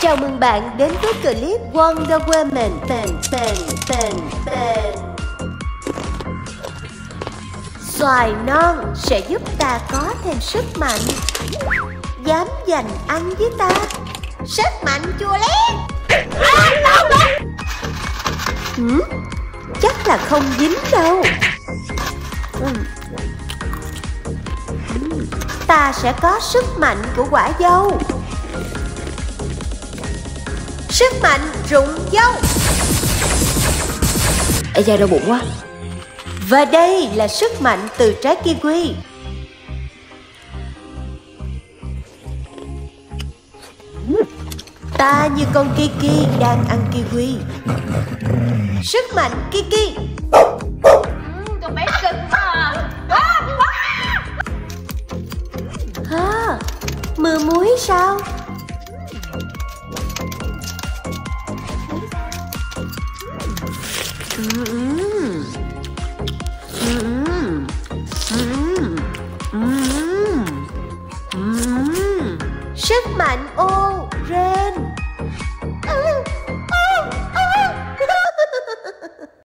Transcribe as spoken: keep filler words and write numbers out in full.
Chào mừng bạn đến với clip Wonder Woman. Tên, tên, tên, tên. Xoài non sẽ giúp ta có thêm sức mạnh. Dám giành ăn với ta. Sức mạnh chua lét. Ừ? Chắc là không dính đâu. Ừ. Ta sẽ có sức mạnh của quả dâu. Sức mạnh rụng dâu. Ê da, đau bụng quá. Và đây là sức mạnh từ trái kiwi. Ta như con Kiki đang ăn kiwi. Sức mạnh Kiki. Con bé cưng mà. À, mưa muối sao? Mm. Mm. Mm. Mm. Mm. Sức mạnh ô